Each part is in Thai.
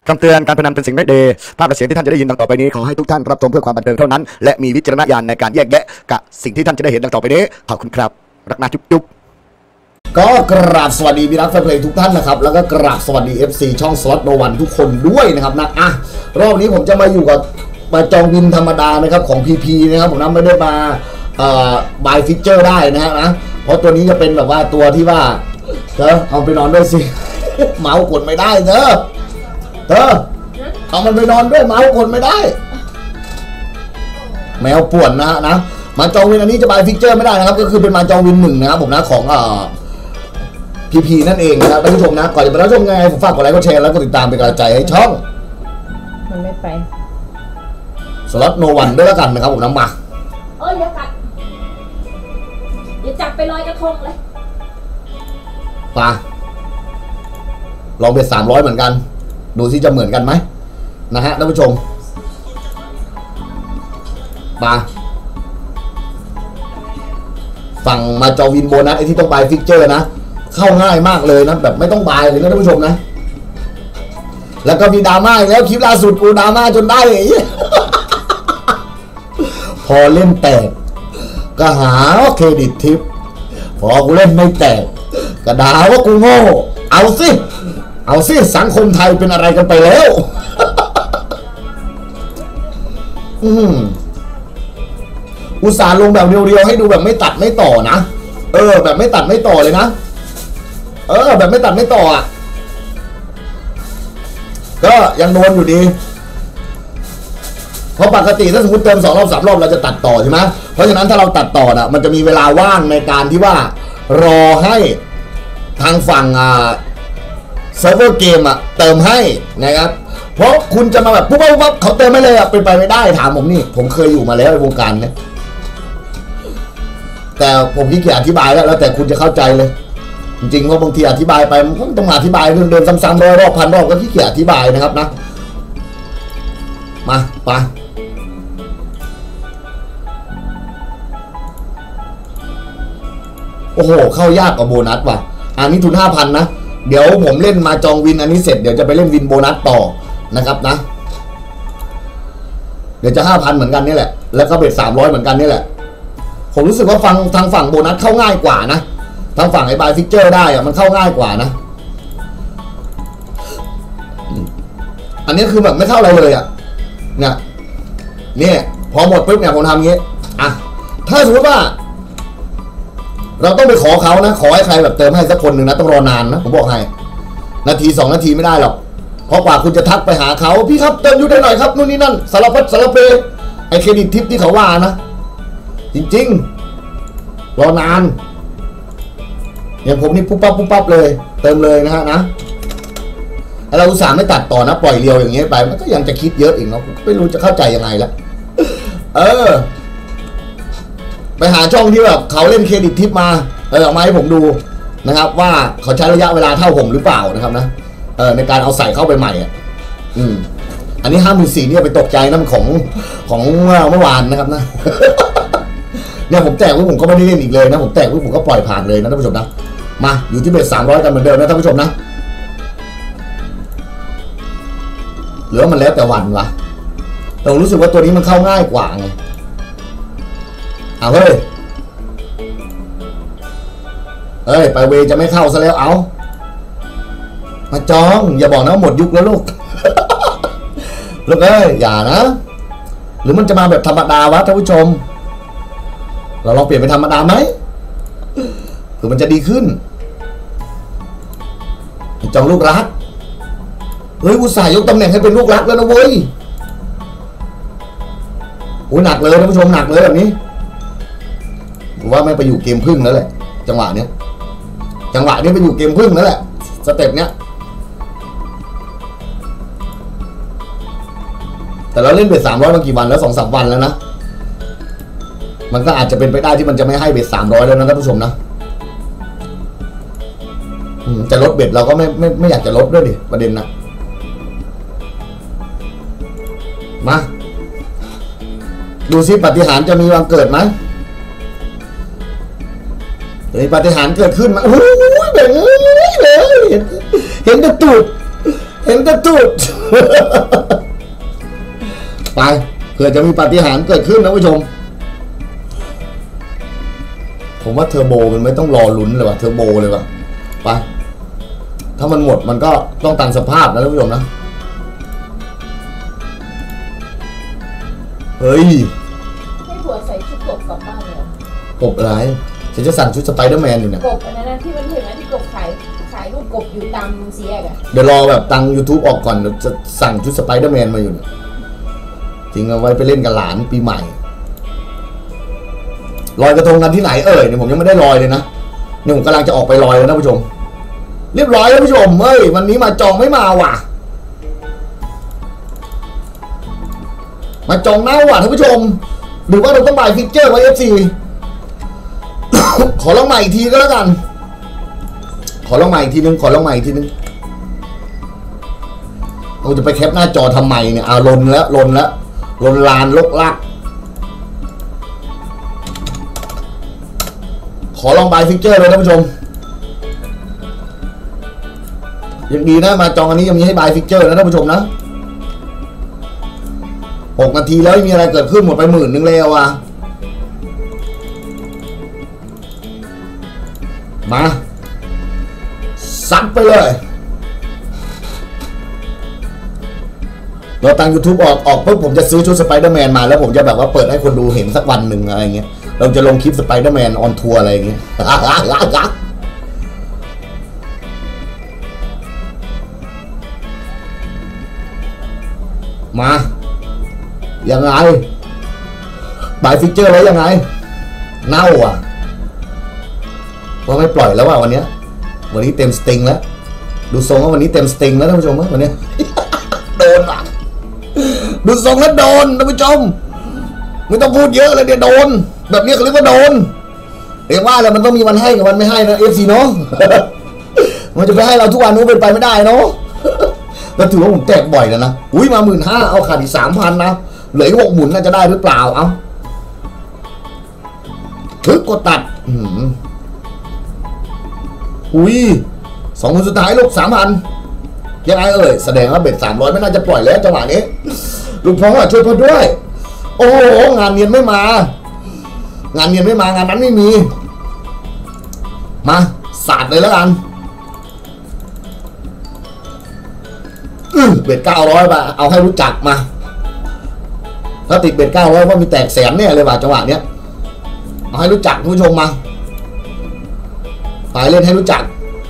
คำเตือนการพนันเป็นสิ่งไม่ดีภาพและเสียงที่ท่านจะได้ยินดังต่อไปนี้ขอให้ทุกท่านรับชมเพื่อความบันเทิงเท่านั้นและมีวิจารณญาณในการแยกแยะกับสิ่งที่ท่านจะได้เห็นดังต่อไปนี้ขอบคุณครับรักนะจุ๊บก็กราบสวัสดีพี่รักแฟนเพลงทุกท่านนะครับแล้วก็กราบสวัสดี FC ช่องสล็อตโนวันทุกคนด้วยนะครับนะรอบนี้ผมจะมาอยู่กับมาจองวินธรรมดานะครับของ PP นะครับผมไม่ได้มาบายฟิกเจอร์ได้นะฮะนะเพราะตัวนี้จะเป็นแบบว่าตัวที่ว่าเธอเอาไปนอนด้วยสิ เมาส์กดไม่ได้เธอเอามันไปนอนด้วยเมาส์กดไม่ได้แมวป่วนนะมาจองวินอันนี้จะบายฟิกเจอร์ไม่ได้นะครับก็คือเป็นมาจองวิน1นะครับผมนะของPP นั่นเองนะครับท่านผู้ชมนะก่อนจะไปรับชมไงผมฝากกดไลค์กดแชร์แล้วกดติดตามเป็นกำลังใจให้ช่องมันไม่ไปสล็อตโนวันด้วยแล้วกันนะครับผมนำมาอย่ากัดอย่าจับไปลอยกระทงเลยปาลองเบ็ด300เหมือนกันดูสิจะเหมือนกันไหมนะฮะท่านผู้ชมปาฝั่งมาจอวินโบนัสไอที่ต้องบายฟิกเจอร์นะเข้าง่ายมากเลยนะแบบไม่ต้องบายเลยนะท่านผู้ชมนะแล้วก็มีดราม่าแล้วคลิปล่าสุดกูดราม่าจนได้ พอเล่นแตกก็หาเครดิตทิปพอกูเล่นไม่แตกก็ด่าว่ากูโง่เอาสิสังคมไทยเป็นอะไรกันไปแล้ว อุตส่าห์ลงแบบเรียวๆให้ดูแบบไม่ตัดไม่ต่อนะแบบไม่ตัดไม่ต่อเลยนะแบบไม่ตัดไม่ต่ออ่ะก็ยังโดนอยู่ดีเพราะปกติถ้าสมมติเติม2 รอบ 3 รอบเราจะตัดต่อใช่ไหมเพราะฉะนั้นถ้าเราตัดต่อนะมันจะมีเวลาว่างในการที่ว่ารอให้ทางฝั่งเซิร์ฟเวอร์เกมเติมให้นะครับเพราะคุณจะมาแบบปุ๊บเขาเติมไม่เลยเป็นไปไม่ได้ถามผมนี่ผมเคยอยู่มาแล้วในวงการเนี่ยแต่ผมขี้เกียจอธิบายแล้วแต่คุณจะเข้าใจเลยจริงๆเพราะบางทีอธิบายไปมันต้องอธิบายเดินซ้ำๆรอบพันรอบก็ขี้เกียจอธิบายนะครับนะมาไปโอ้โหเข้ายากกว่าโบนัสว่ะอันนี้ทุน 5,000 นะเดี๋ยวผมเล่นมาจองวินอันนี้เสร็จเดี๋ยวจะไปเล่นวินโบนัสต่อนะครับนะเดี๋ยวจะ 5,000 เหมือนกันนี่แหละแล้วก็เบ็ด300เหมือนกันนี่แหละผมรู้สึกว่าทางฝั่งโบนัสเข้าง่ายกว่านะทางฝั่งไอ้บายฟิกเจอร์ได้มันเข้าง่ายกว่านะอันนี้คือแบบไม่เข้าอะไรเลยเนี่ยพอหมดปุ๊บเนี่ยผมทำงี้ถ้าสมมติว่าเราต้องไปขอเขานะขอให้ใครแบบเติมให้สักคนหนึ่งนะต้องรอนานนะผมบอกให้นาที2 นาทีไม่ได้หรอกเพราะกว่าคุณจะทักไปหาเขาพี่ครับเติมอยู่ได้หน่อยครับนู่นนี่นั่นสารพัดสารเพไอเครดิตทิปที่เขาว่านะจริงๆรอนานอย่างผมนี่ปุ๊บปั๊บเลยเติมเลยนะฮะนะเราอุตส่าห์ไม่ตัดต่อนะปล่อยเรียวอย่างเงี้ยไปมันก็ยังจะคิดเยอะอีกเนาะไม่รู้จะเข้าใจยังไงแล้วไปหาช่องที่แบบเขาเล่นเครดิตทิปมาออกมาให้ผมดูนะครับว่าเขาใช้ระยะเวลาเท่าผมหรือเปล่านะครับนะในการเอาใส่เข้าไปใหม่อันนี้54,000เนี่ยไปตกใจน้ำของเมื่อวานนะครับนะเนี่ยผมแตกผมก็ไม่ได้เล่นอีกเลยนะผมแตกผมก็ปล่อยผ่านเลยนะท่านผู้ชมนะมาอยู่ที่เบ็ด300กันเหมือนเดิมนะท่านผู้ชมนะหรือว่ามันแล้วแต่วันวะแต่ผมรู้สึกว่าตัวนี้มันเข้าง่ายกว่าไงเฮ้ยไปเวจะไม่เข้าซะแล้วเอามาจองอย่าบอกนะหมดยุคแล้วลูก ลูกอย่านะหรือมันจะมาแบบธรรมดาวะท่านผู้ชมเราลองเปลี่ยนเป็นธรรมดาไหมเผื่อมันจะดีขึ้นจองลูกรักเฮ้ยอุตส่าห์ยกตำแหน่งให้เป็นลูกรักแล้วนะเว้ยโอ้หนักเลยท่านผู้ชมหนักเลยแบบนี้ผมว่าไม่ไปอยู่เกมพึ่งแล้วแหละจังหวะนี้ไปอยู่เกมพึ่งแล้วแหละสเต็ปเนี้ยแต่เราเล่นเบ็ด300มากี่วันแล้ว2-3 วันแล้วนะมันก็อาจจะเป็นไปได้ที่มันจะไม่ให้เบ็ด300แล้วนะท่านผู้ชมนะจะลดเบ็ดเราก็ไม่อยากจะลดด้วยดิประเด็นนะมาดูซิปาฏิหาริย์จะมีวันเกิดไหมปาฏิหาริย์เกิดขึ้นมาโอ้ยแบบเห็นแต่ตูดเห็นแต่ตูด ไปเผื่อจะมีปาฏิหาริย์เกิดขึ้นนะผู้ชมผมว่าเทอร์โบมันไม่ต้องรอลุ้นเลยว่ะเทอร์โบเลยว่ะไปถ้ามันหมดมันก็ต้องตามสภาพนะท่านผู้ชมนะเฮ้ยให้ผัวใส่ชุดกบกลับบ้านเลยกบอะไรฉันจะสั่งชุดสไปเดอร์แมนอยู่เนี่ยกบอันนั้นที่มันเห็นไหมที่กบขายรูปกบอยู่ตามเสียกอะเดี๋ยวรอแบบตัง YouTube ออกก่อนจะสั่งชุดสไปเดอร์แมนมาอยู่เนี่ยจริงเอาไว้ไปเล่นกับหลานปีใหม่ลอยกระทงกันที่ไหนเนี่ยผมยังไม่ได้ลอยเลยนะเนี่ยผมกำลังจะออกไปลอยแล้วนะผู้ชมเรียบร้อยแล้วผู้ชมวันนี้มาจองไม่มาว่ะมาจองเน่าว่ะท่านผู้ชมหรือว่าเราต้องบายฟิกเจอร์ไว้ FC ขอลองใหม่อีกทีก็แล้วกันขอลองใหม่อีกทีนึงเราจะไปแคปหน้าจอทำไมเนี่ยลนลานลกลักขอลองบายฟิกเจอร์เลยท่านผู้ชมยังดีนะมาจองอันนี้ยังมีให้บายฟิกเจอร์นะท่านผู้ชมนะ6 นาทีแล้วไม่มีอะไรเกิดขึ้นหมดไป10,000แล้วอ่ะมาซัดไปเลยเราตั้ง YouTube ออกปุ๊บผมจะซื้อชุดสไปเดอร์แมนมาแล้วผมจะแบบว่าเปิดให้คนดูเห็นสักวันหนึ่งอะไรเงี้ยเราจะลงคลิปสไปเดอร์แมนออนทัวร์อะไรอย่างเงี้ยมายังไงบายฟิกเจอร์แล้วยังไงเน่าอ่ะว่าไม่ปล่อยแล้วว่ะวันนี้เต็มสติงแล้วดูทรงว่าวันนี้เต็มสติงแล้วท่านผู้ชมวันนี้โดนอ่ะดูทรงแล้วโดนท่านผู้ชมไม่ต้องพูดเยอะเลยเดี๋ยวโดนแบบนี้เขาเรียกว่าโดนเรียกว่าอะไรมันต้องมีวันให้กับวันไม่ให้นะ FC เนาะมันจะไปให้เราทุกวันนู้นเป็นไปไม่ได้เนาะก็ถือว่าผมแตกบ่อยแล้วนะอุ้ยมา15,000เอาขาดอีก 3,000 นะเหลือ6 หมุนน่าจะได้หรือเปล่าเอาถึกกดตัดอุ้ย2 คนสุดท้ายลูก 3,000ยังไงแสดงว่าเบ็ด300ไม่น่าจะปล่อยแล้วจังหวะนี้ลุงพ้องช่วยพ่อด้วยโอ้โหงานเนียนไม่มางานนั้นไม่มีมาสาดเลยแล้วกันเบ็ด900ป่ะเอาให้รู้จักมาถ้าติดเบ็ด900ว่ามีแตกแสนเนี่ยเลยว่ะจังหวะเนี้ยเอาให้รู้จักผู้ชมมาไปเล่นให้รู้จัก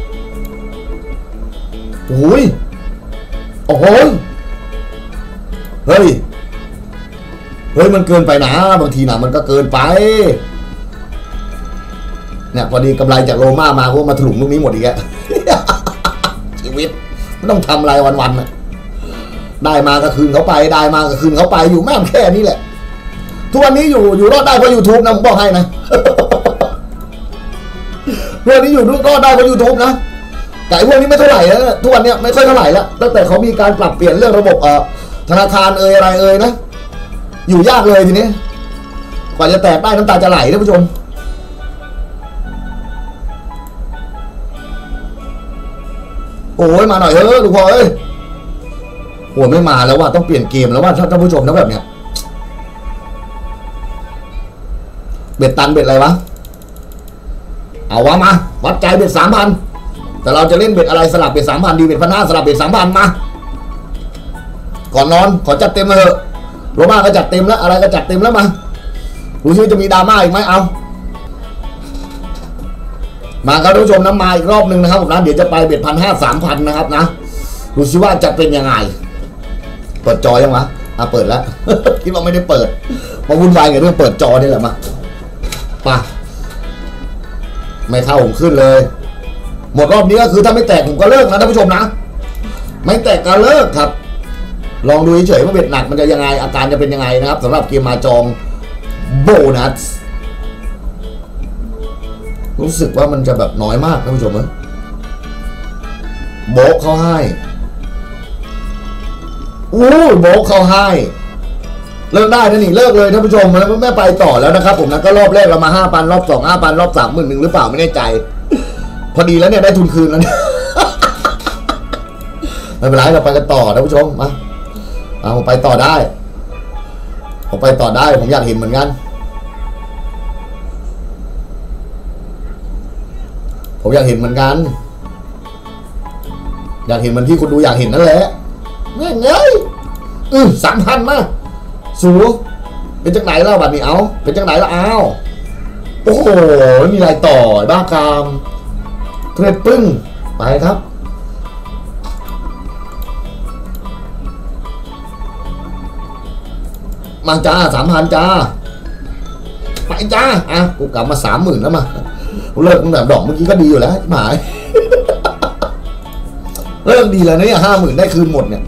โอ้ยโอ้โหเฮ้ยมันเกินไปนะบางทีนะมันก็เกินไปเนี่ยพอดีกำไรจากโรม่ามาพวกมาถลุงลูกนี้หมดอีกแล้วชีวิตไม่ต้องทำอะไรวันๆนะได้มาก็คืนเขาไปอยู่แม่งแค่นี้แหละทุกวันนี้อยู่รอดได้เพราะ YouTube นะผมบอกให้นะทุกวันนี้อยู่รอดได้เพราะ YouTube นะแต่พวกนี้ไม่เท่าไหร่แล้วทุกวันนี้ไม่ค่อยเท่าไหร่แล้วตั้งแต่เขามีการปรับเปลี่ยนเรื่องระบบธนาคารอะไรนะอยู่ยากเลยทีนี้กว่าจะแตกได้น้ำตาจะไหลท่านผู้ชมโอ้ยมาหน่อยทุกคนโอ้ไม่มาแล้วว่าต้องเปลี่ยนเกมแล้วว่าท่านผู้ชมนะแบบเนี้ยเบ็ดตันเบ็ดอะไรวะเอาวะมาวัดใจเบ็ด 3,000แต่เราจะเล่นเบ็ดอะไรสลับเบ็ด 3,000ดีเบ็ด 1,500สลับเบ็ด 3,000มาก่อนนอนขอจัดเต็มมาเถอะโรม่าก็จัดเต็มแล้วอะไรก็จัดเต็มแล้วมาดูซิจะมีดราม่าอีกไหมเอามาครับท่านผู้ชมน้ำมาอีกรอบหนึ่งนะครับผมนะเดี๋ยวจะไปเบ็ด 1,500 3,000นะครับนะดูซิว่าจะเป็นยังไงเปิดจอยังวะเปิดแล้ว คิดว่าไม่ได้เปิดมาวุ่นวายกับเรื่องเปิดจอนี่แหละมาไม่เข้าผมขึ้นเลยหมดรอบนี้ก็คือถ้าไม่แตกผมก็เลิกนะท่านผู้ชมนะไม่แตกก็เลิกครับลองดูเฉยๆว่าเบ็ดหนักมันจะยังไงอาการจะเป็นยังไงนะครับสำหรับเกมมาจองโบนัสรู้สึกว่ามันจะแบบน้อยมากท่านผู้ชมนะโบกเขาให้โบกเขาให้เลิกได้นะนี่เลิกเลยท่านผู้ชมแล้วไม่ไปต่อแล้วนะครับผมนะก็รอบแรกเรามา 5,000 รอบ 2 5,000 รอบ 3 10,000 หรือเปล่าไม่แน่ใจพอดีแล้วเนี่ยได้ทุนคืนแล้วเนี่ยไม่เป็นไรเราไปกันต่อท่านผู้ชมมาผมไปต่อได้ผมไปต่อได้ผมอยากเห็นเหมือนกันผมอยากเห็นเหมือนกันอยากเห็นมันที่คุณดูอยากเห็นนั่นแหละเงี้ย3,000มาสูเป็นจังไหนแล้วบัดนี้เอาเป็นจังไหนแล้วเอาโอ้โหไม่มีอะไรต่อบ้ากามเทรดปึ้งไปครับมาจ้า3,000จ้าไปจ้ากูกลับมา30,000แล้วมาเลิกตั้งแต่ดอกเมื่อกี้ก็ดีอยู่แล้วหมายเลิกดีแล้วเนี่ย50,000ได้คืนหมดเนี่ย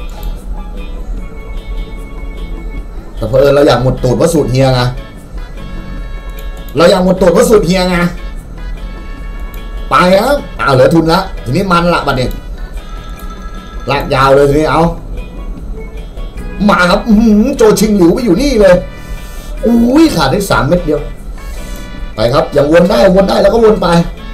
แต่เพอเราอยากหมดตูดว่าสูตรเฮียไงเราอยากหมดตูดว่าสูตรเฮียไงไปครับเหลือทุนละทีนี้มันละบัดเนี่ยลากยาวเลยทีนี้เอามาครับโจชิงหลิวไปอยู่นี่เลยอุ้ยขาดได้3 เม็ดเดียวไปครับอย่างวนได้แล้วก็วนไป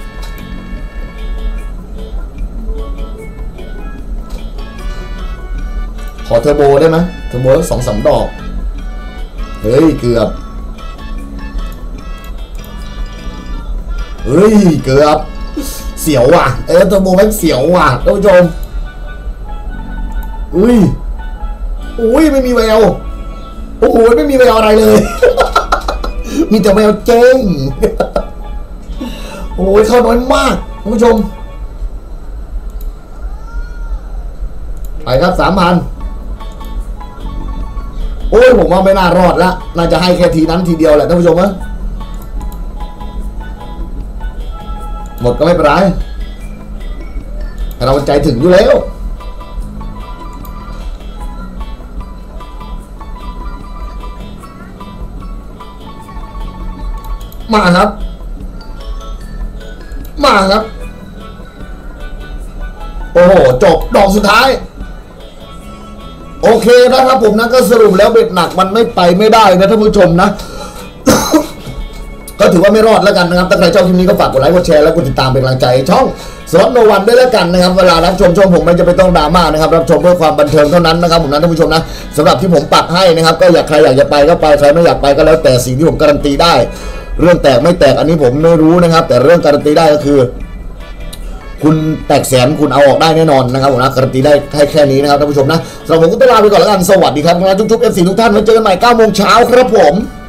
ขอเทอร์โบได้ไหมเทอร์โบ2-3 ดอกเฮ้ยเกือบเสียวว่ะเทอร์โบแม่งเสียวว่ะท่านผู้ชมอุ้ยไม่มีแววโอ้โหไม่มีแววอะไรเลย มีแต่แววเจ๊งโอ้ยเข้าน้อยมากท่านผู้ชมไปครับ3,000โอ้ยผมว่าไม่น่ารอดละน่าจะให้แค่ทีนั้นทีเดียวแหละท่านผู้ชมนะหมดก็ไม่เป็นไรเราใจถึงอยู่แล้วมาครับโอ้โหจบดอกสุดท้ายโอเคนะครับผมนะก็สรุปแล้วเบ็ดหนักมันไม่ได้นะท่านผู้ชมนะ ก็ถือว่าไม่รอดแล้วกันนะครับถ้าใครชอบคลิปนี้ก็ฝากกดไลค์กดแชร์และกดติดตามเป็นกำลังใจช่องสล็อตโนวันด้วยแล้วกันนะครับเวลารับชมช่องผมไม่จะไปต้องดราม่านะครับรับชมเพื่อความบันเทิงเท่านั้นนะครับผมนะท่านผู้ชมนะสำหรับที่ผมปักให้นะครับก็ใครอยากจะไปก็ไปใครไม่อยากไปก็แล้วแต่สิ่งที่ผมการันตีได้เรื่องแตกไม่แตกอันนี้ผมไม่รู้นะครับแต่เรื่องการันตีได้ก็คือคุณแตกแสนคุณเอาออกได้แน่นอนนะครับผมนะการันตีได้แค่นี้นะครับท่านผู้ชมนะสำหรับผมก็ต้องลาไปก่อนแล้วกันสวัสดีครับนะทุกๆ FC ทุกท่านไว้เจอกันใหม่ 9 โมงเช้าครับผม